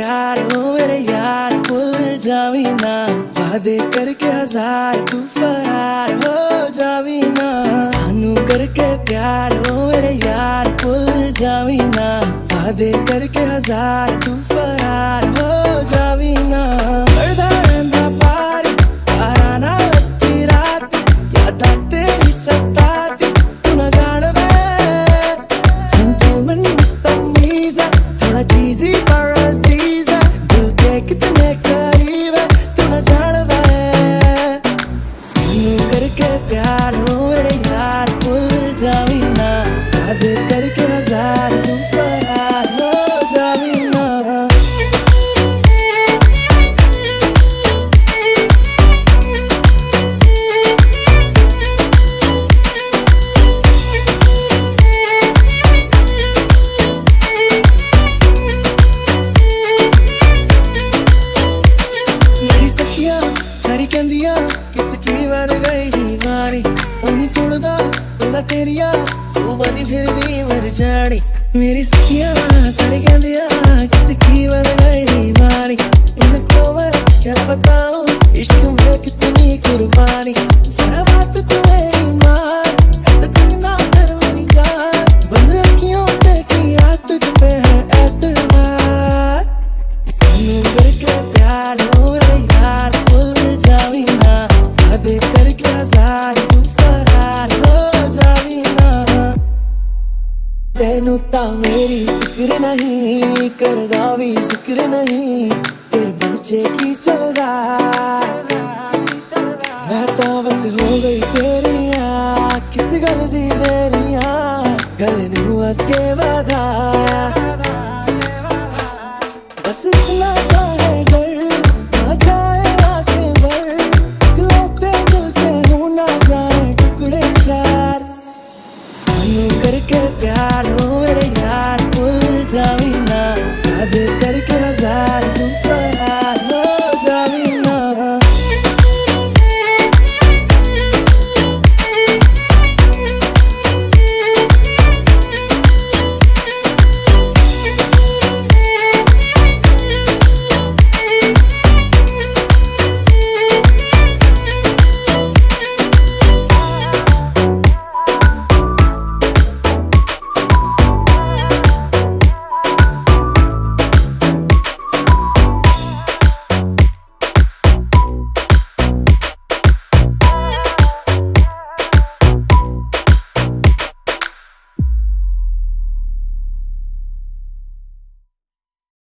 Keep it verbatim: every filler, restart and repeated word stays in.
प्यार हो मेरे यार भूल जावी ना, वादे करके हजार तू फरार हो जावी ना। सानू करके प्यार हो मेरे यार भूल जावी ना, वादे करके हजार तू फरार हो जावी ना। करदा रहिंदा पार तारा ना लत्ती रात, यादां तेरी सताती तू ना जानदा। जेंटलमैन तमीज़ थोड़ा चीज़ी पर अज़ीज़, दिल के कितने करीब है तू ना जानदा है। सानू करके प्यार हो मेरे यार भूल जावी ना, वादे करके हजार तू फरार हो जावी ना। मेरी सखियां सारी कहंदियां किसकी बन गई दीवानी, उन्हीं सुनदा गल्लां तेरियां तू बनी फिरदी मर जानी। मेरी सखियां सारी कहंदियां किसकी बन गई दीवानी, इनको मैं क्या बताऊं इश्क में कितनी कुर्बानी। जरा बात तू मेरी मान, ऐसे तुम ना कर मेरी जान, बंद अखियों से किया तुझ पे है एतबार। सानू करके प्यार हो मेरे यार भूल जावी ना, वादे करके हजार तू फरार हो जावी ना। तेनू तां मेरी फिक्र नहीं, करदा भी जिक्र नहीं, तेरे मन च की चलदा। मैं तां बस हो गई तेरियां, किस गल दी देरियां, गल नू अगे वधाया। बस इतना चाहे कर ना जाए आंखें भर, इकलौते दिल के हो ना जाए टुकड़े चार। सानू करके प्यार हो मेरे